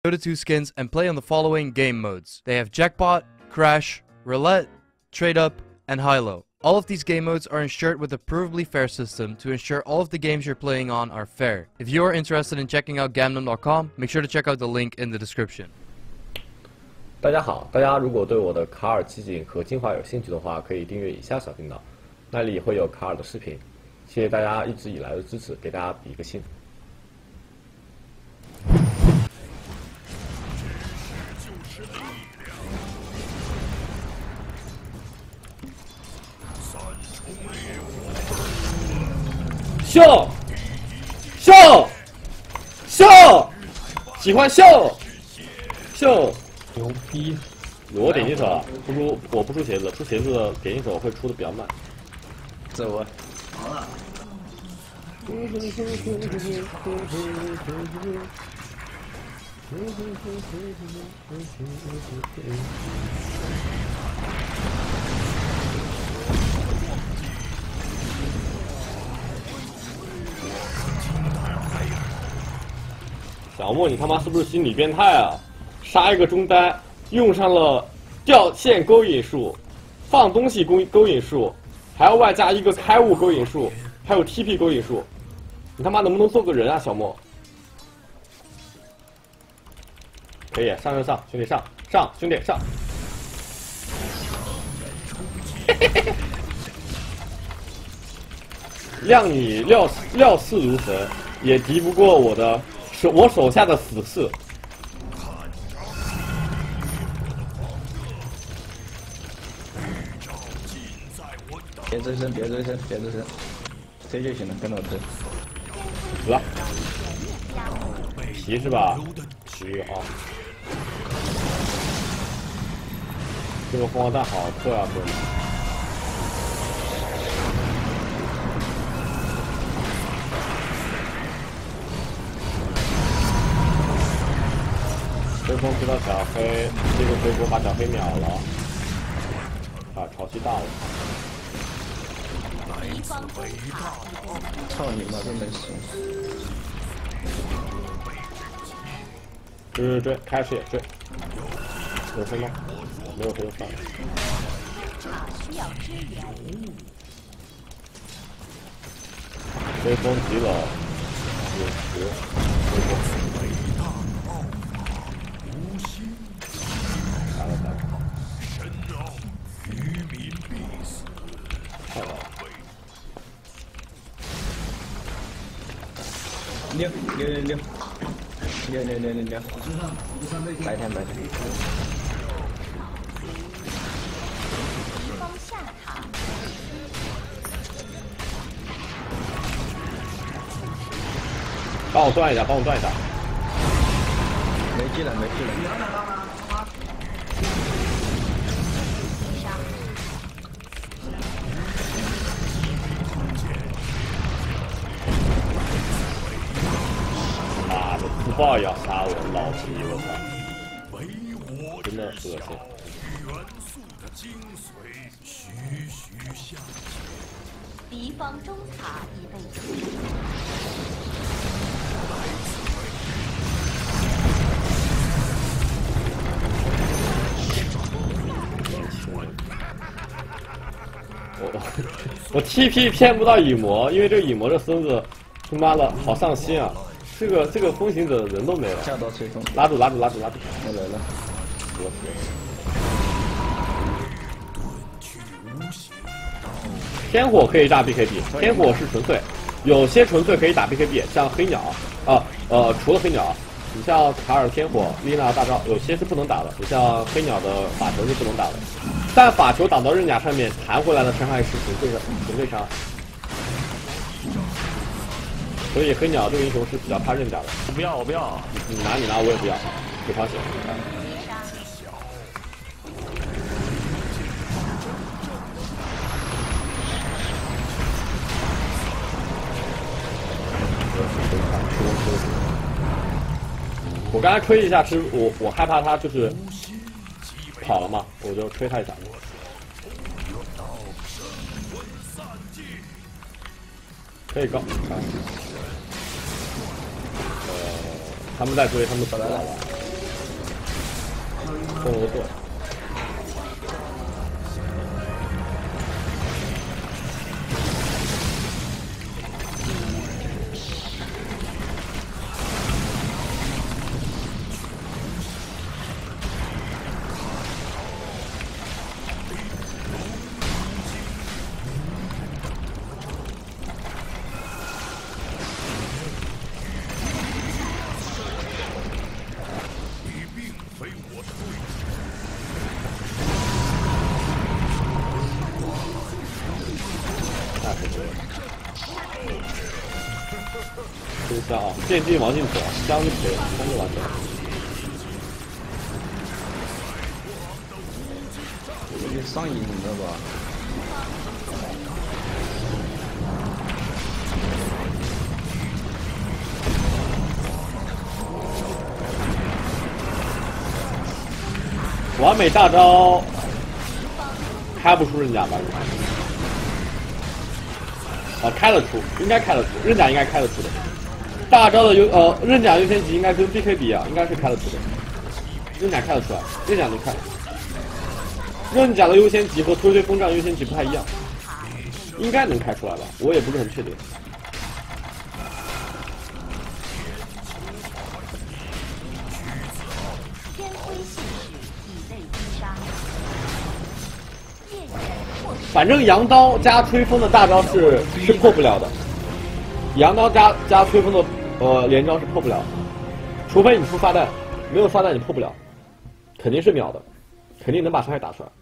Dota 2 skins and play on the following game modes. They have Jackpot, Crash, Roulette, Trade Up, and High-Low. All of these game modes are ensured with a provably fair system to ensure all of the games you're playing on are fair. If you are interested in checking out Gamnum.com, make sure to check out the link in the description. 大家好，大家如果对我的卡尔奇景和精华有兴趣的话，可以订阅以下小频道，那里会有卡尔的视频。谢谢大家一直以来的支持，给大家比一个心。 秀，喜欢秀，牛逼！我点击手我不出鞋子，出鞋子的点击手会出的比较慢。 走啊！好了。 小莫，你他妈是不是心理变态啊？杀一个中单，用上了掉线勾引术、放东西勾引术，还要外加一个开悟勾引术，还有 TP 勾引术，你他妈能不能做个人啊，小莫？可以，上，兄弟上，兄弟上。让你料事如神，也敌不过我手下的死士。 别追身，推就行了，跟着我推。 死了，皮是吧？皮啊！这个风花弹好克啊，哥们！追风知道小黑，这个追风把小黑秒了，啊，潮汐到了。 操你妈，真没事！ 追，开视野追，有谁吗？没有谁就算了。追风急了，50，追风。打了。 溜，白天。 帮我断一下。 没技了。 妈的，自爆也要杀我，老皮，我操！真的恶心。 敌方中塔已被击。 我 TP 骗不到蚁魔，因为这蚁魔这孙子他妈的好上心啊！这个风行者人都没了， 下刀吹风， 拉住！我来了，天火可以炸 BKB， 天火是纯粹，有些纯粹可以打 BKB， 像黑鸟除了黑鸟，你像卡尔天火、丽娜大招，有些是不能打的，你像黑鸟的法球是不能打的，但法球挡到刃甲上面弹回来的伤害是纯粹伤。 所以黑鸟这个英雄是比较怕刃甲的。 我不要。 你拿，我也不要，非常喜欢。我刚才吹一下，是我害怕他就是跑了嘛，我就吹他一下。可以高。他们在追，他们走来了。 送了个盾。吃香啊！剑姬王进子，香就可以了，香就完成了。 有点上瘾了吧？ 完美大招开不出刃甲吧？啊，开得出，应该开得出，刃甲应该开得出的。大招的刃甲优先级应该跟 BK 比啊，应该是开得出的。刃甲开得出来，刃甲能开。刃甲的优先级和推推风杖优先级不太一样，应该能开出来吧？我也不是很确定。 天辉信使以泪击杀，猎人获胜。 反正阳刀加吹风的大招是破不了的，阳刀加吹风的连招是破不了的，除非你出发弹，没有发弹你破不了，肯定是秒的，肯定能把伤害打出来。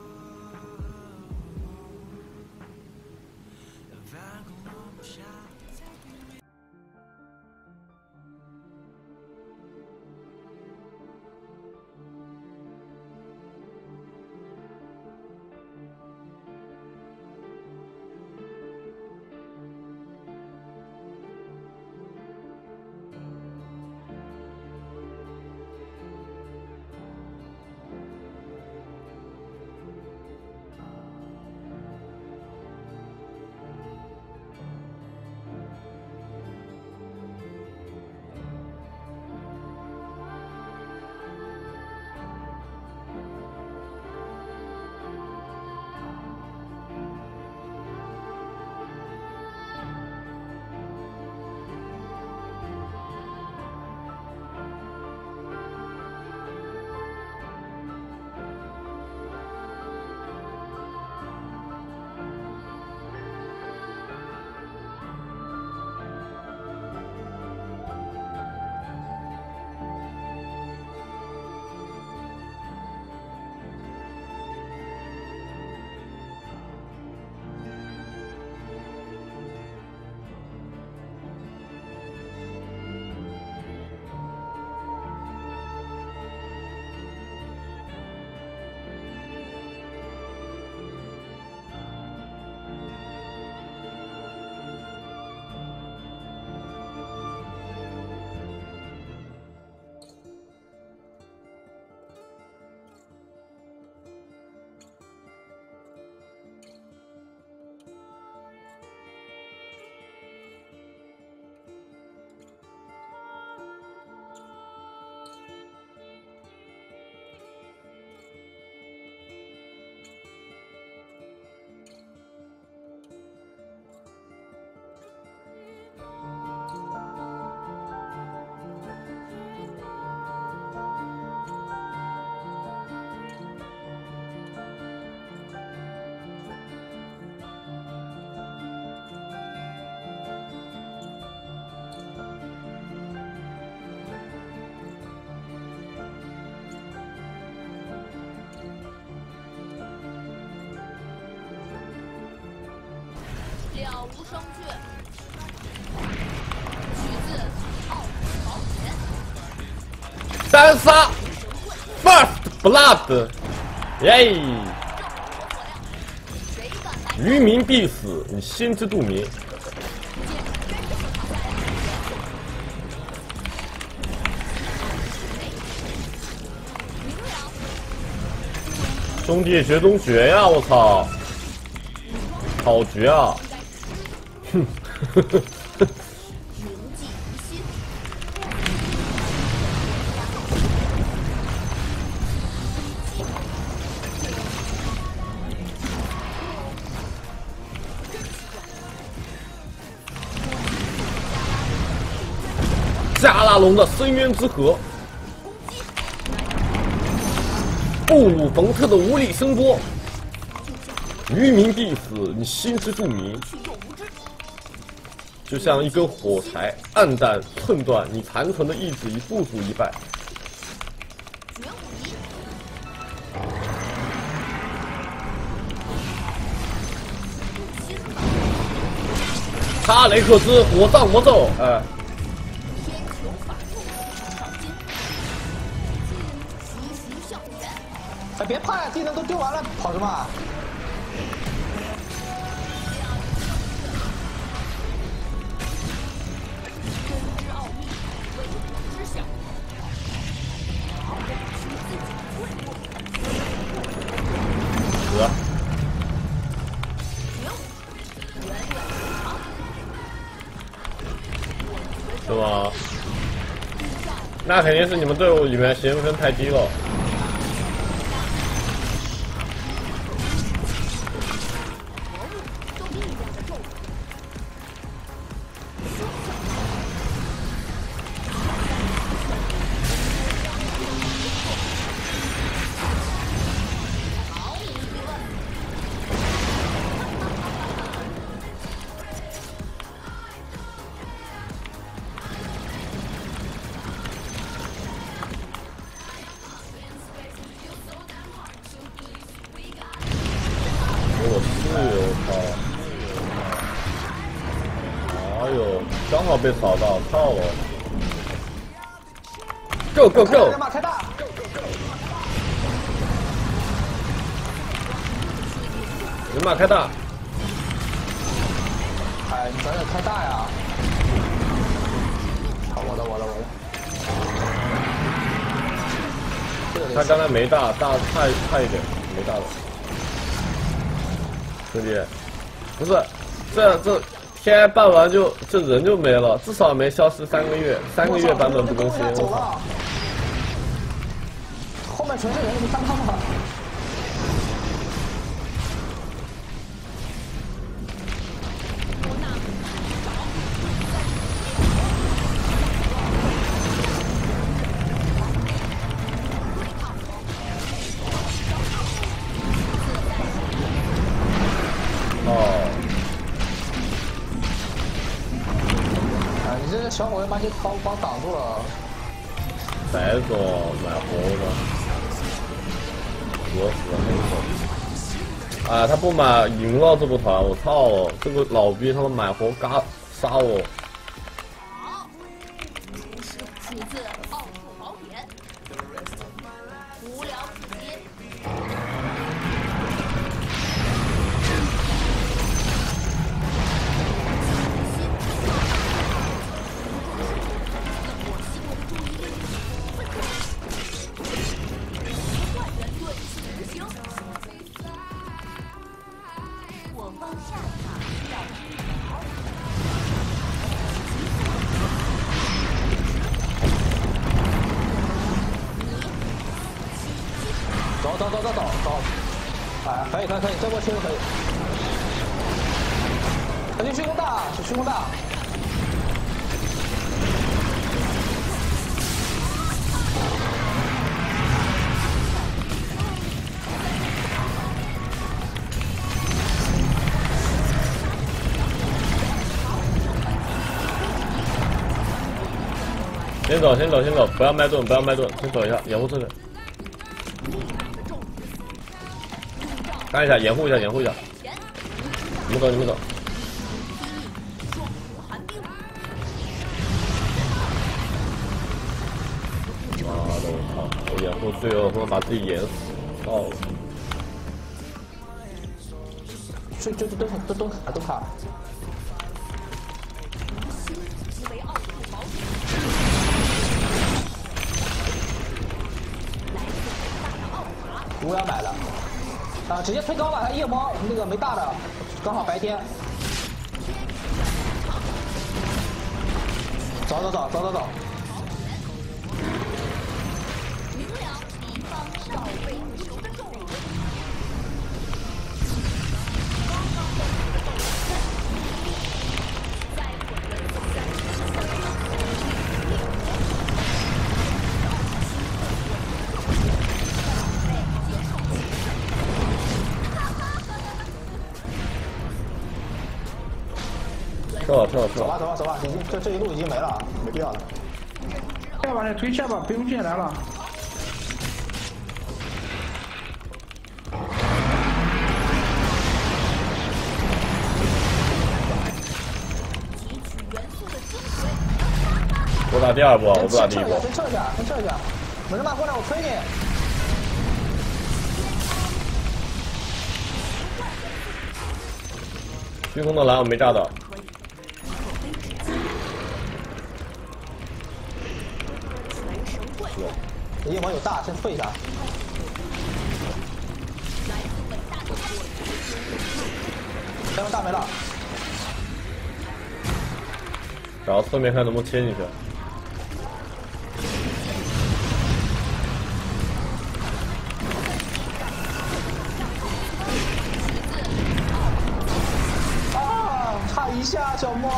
了无生趣。取自《奥义宝典》。 单杀 ，First Blood， 耶！愚民必死，你心知肚明。兄弟绝中绝呀！我操，好绝啊！哼，呵呵呵。 铭记于心。 大龙的深渊之河，布鲁冯特的无力声波，愚民必死，你心知肚明。就像一根火柴，暗淡寸断，你残存的意志已不足一败。哈雷克斯火葬魔咒，哎。 哎，别怕呀，技能都丢完了，跑什么？ 得，是吗？那肯定是你们队伍里面协分太低了。 刚好被扫到，操我 ！Go go go！ 人马开大！ 人马开大！ 哎，你早点开大呀！好，我了。 他刚才没大，大差一点，没大了。兄弟，不是，这。 天办完这人就没了，至少没消失3个月，3个月版本不更新。 走了，后面全是人，你看他们。 哦。 这小伙子把你帮挡住了， 白总买活的，死了没手。啊，他不买赢了这波团，我操！这个老逼他们买活嘎杀我。 好，出自奥数宝典，无聊至极。 走！哎，可以，这波切可以。他去虚空大， 先走，不要卖盾，先走一下，掩护这里。看一下，掩护一下。你们走。妈的，我操！我掩护队友，他妈把自己掩死，操！ 就都卡。 无聊买了，啊，直接推高吧，他夜猫那个没大的，刚好白天。走。 明了敌方少尉求的重点。在我们撤了撤了撤走吧了。 走吧走吧，已经这一路已经没了，没必要了。 下吧，推下吧，不用进来了。 我打第二波，我不打第一波。 先撤一下，先撤一下。门马过来，我推你。 虚空的蓝我没炸到。 夜魔有大，先退一下。天王大没了。 然后侧面看能不能切进去。 啊，差一下，小莫。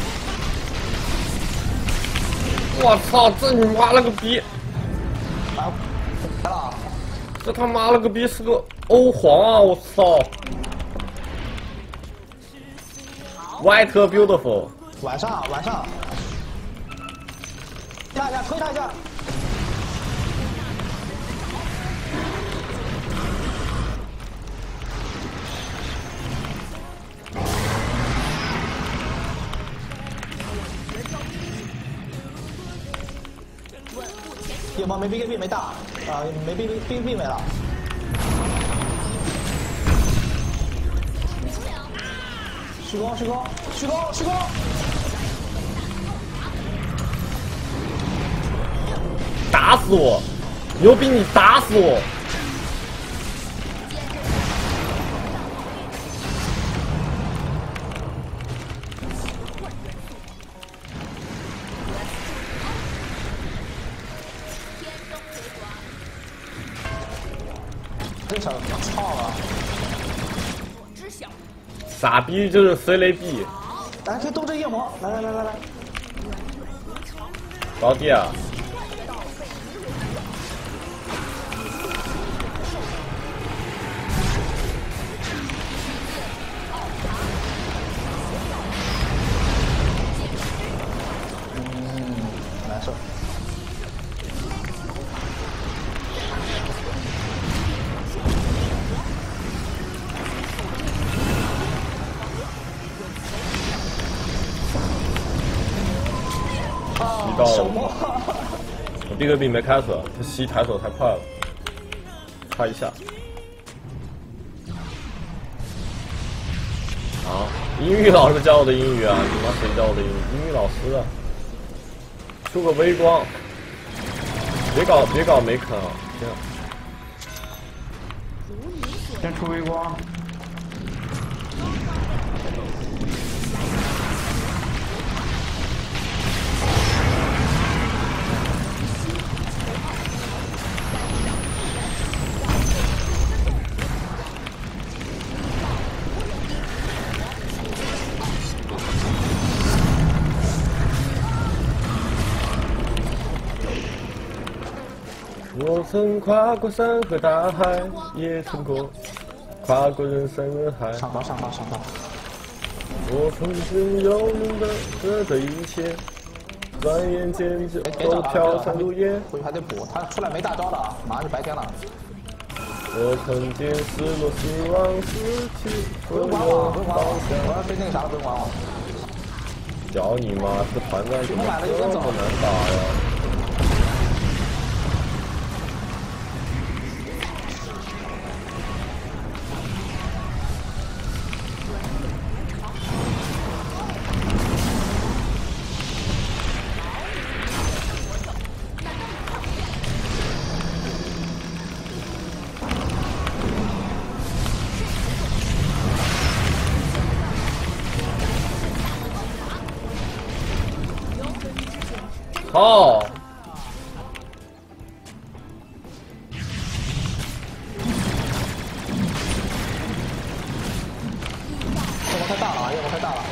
我操！这你妈了个逼！ 来了。 这他妈了个逼是个欧皇啊！我操 ！White beautiful。 晚上，压一下，推他一下。夜魔没 BKB 没大，啊，没 BKB 没了。虚空！ 打死我！牛逼，你打死我！ 这场操了！ 傻逼就是 C 雷 B。 来，可以动这夜魔，来！ 高地啊！ 难受。 到了，我第一个兵没开出来，他吸抬手太快了，差一下。啊，英语老师教我的英语啊，你妈谁教我的英语？英语老师啊，出个微光，别搞没坑啊！ 先出微光。 我曾跨过山和大海，也曾跨过人山人海。 上刀！ 我曾经有你的这一切，转眼间就都飘散如烟。 回去还得补，他出来没大招了啊，马上就白天了。 我曾经失落、失望、失去所有方向。 我要推那个啥了，不用管我。 叫你妈这团战怎么这么难打呀？好。 夜魔太大了啊！夜魔太大了。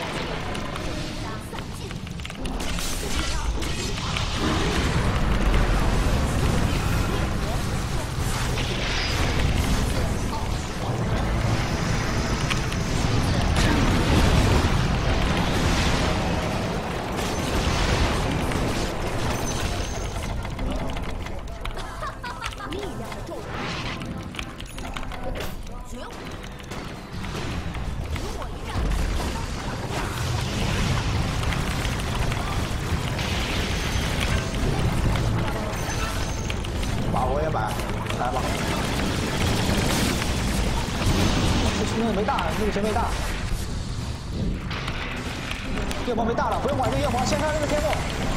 把我也买，来吧。那个没大，那个谁没大？夜魔没大了，不用管这夜魔，先看这个天幕。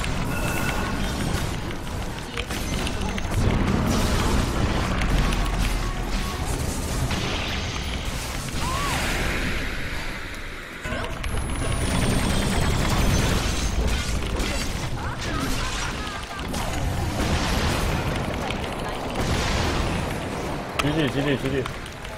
基地。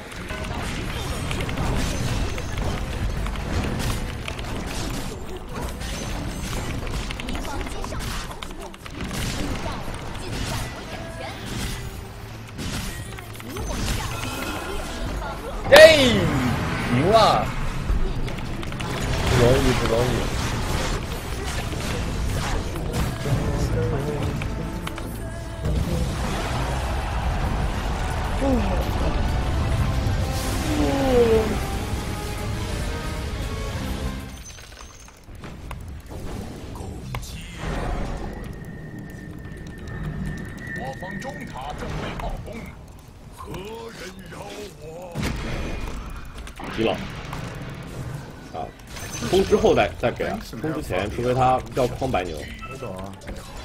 哎，赢了，不容易。 我方中塔正被炮轰，何人饶我？ 急了啊！冲之后再给啊，冲之前除非他要框白牛。 我走啊。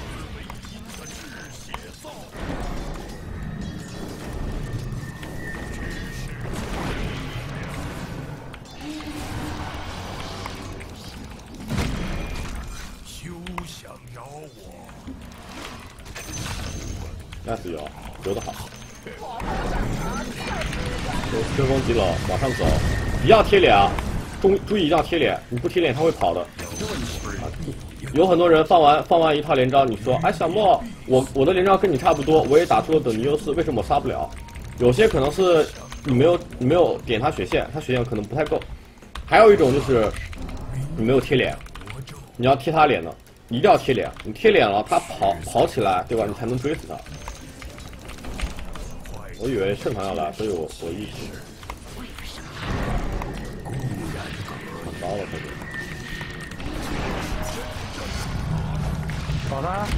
休想饶我！ 那是游得好。吹风急了，往上走，一定要贴脸啊！注意一定要贴脸，你不贴脸他会跑的。有很多人放完一套连招，你说，哎，小莫，我的连招跟你差不多，我也打出了等级优势，为什么我杀不了？有些可能是你没有点他血线，他血线可能不太够。还有一种就是你没有贴脸，你要贴他脸的，一定要贴脸。你贴脸了，他跑起来，对吧？你才能追死他。我以为盛唐要来，所以我一起。很高了，他就。 搞他！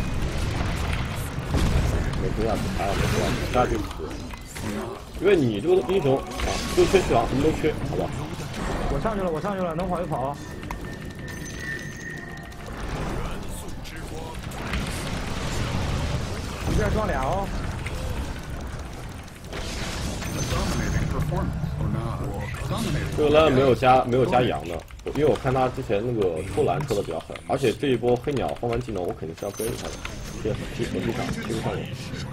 没追下去，还要没追下去，下去死。因为你这个英雄啊，都缺血王，什么都缺，好吧？ 我上去了，能跑就跑。你这装俩哦。 这个蓝没有加羊的，因为我看他之前那个抽蓝抽的比较狠，而且这一波黑鸟换完技能，我肯定是要追他的。踢不上我。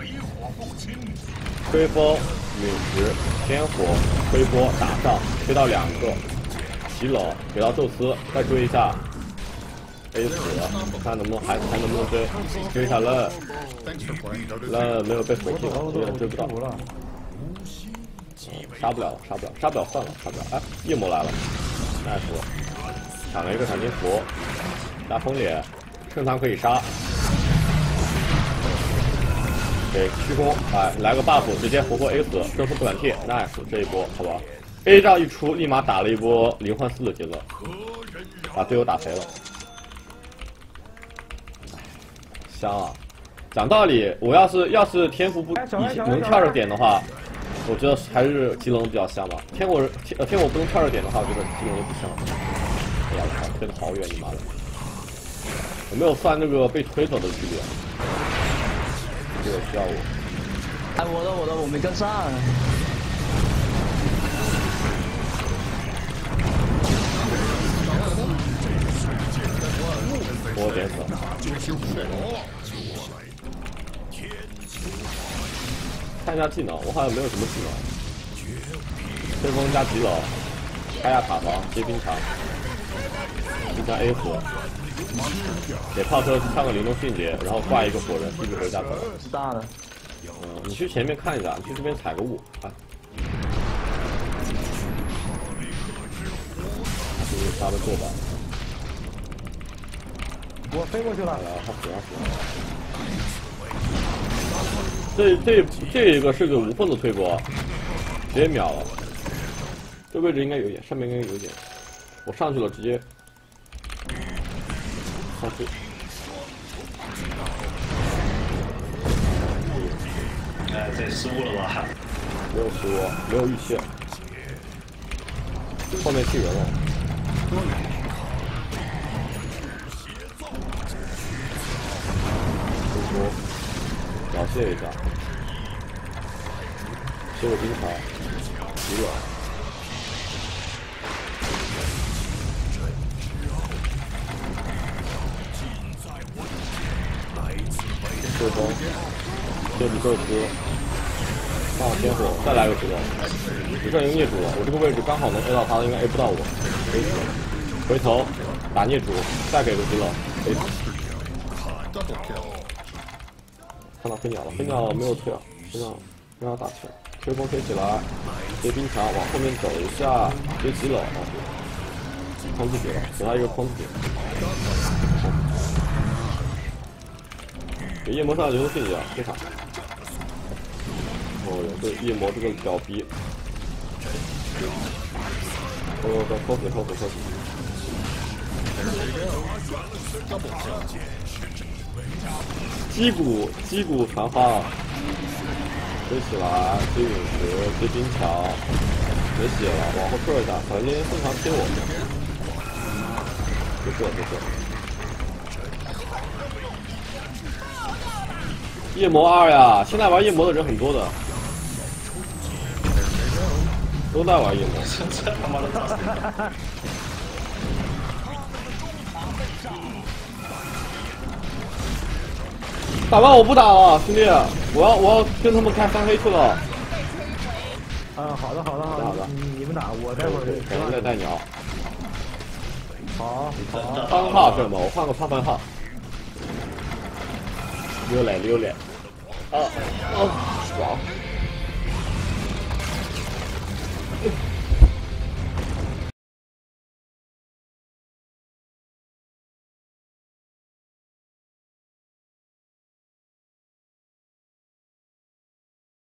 吹风、陨石、天火、吹波打上，推到2个，洗冷给到宙斯，再追一下 A 死，看能不能还能不能追一下烂没有被锁定，有点追不到。杀不了，算了。哎，夜魔来了，那是抢了一个闪金符，大风脸，盛唐可以杀，给虚空，哎，来个 buff， 直接活 A 死，征服不敢贴 ，nice， 这一波好吧 ，A 仗一出，立马打了一波0换4的节奏，把队友打肥了，香啊！讲道理，我要是天赋不能跳着点的话。我觉得还是技能比较香吧。天火不能跳着点的话，我觉得技能就不香了。哎呀，我操，推得好远，你妈的！我没有算那个被推走的距离，这个需要我。 哎，我没跟上。 我点死了。看一下技能，我好像没有什么技能。吹风加极冷，开下塔防，接冰场，冰场 A 死，给炮车上个灵动迅捷，然后挂一个火人，继续回家走。 是大的。 你去前面看一下，你去这边踩个雾啊。这是他的做法。 我飞过去了。 他死了。这一个是个无缝的推波， 直接秒了。这位置应该有一点，上面应该有一点。我上去了，直接上去。 哎，这失误了吧？ 没有失误，没有预期。后面气人了。表现一下，结果冰条急了。对风，这里宙斯，放天火，再来个石头，只剩一个孽主了。我这个位置刚好能 A 到他，应该 A 不到我。回头打孽主，再给个石头 A 死。看到飞鸟了，飞鸟没有退啊，飞鸟让他打球，吹风吹起来，接冰墙往后面走一下，接急了啊，框自己了，给他一个框自己。给夜魔上流动性一样，非常。哦哟，这夜魔这个屌逼，扣死！击鼓传话，飞起来，接陨石，接冰桥，没血了，往后撤一下，小心正常贴我。别射。夜魔2呀，现在玩夜魔的人很多的，都在玩夜魔。 这他妈的！ 打完我不打了，兄弟，我要跟他们开3黑去了。 好的，你们打，我待会儿改天再带鸟。 好， 换个号是吗？我换个插分号。溜脸。爽。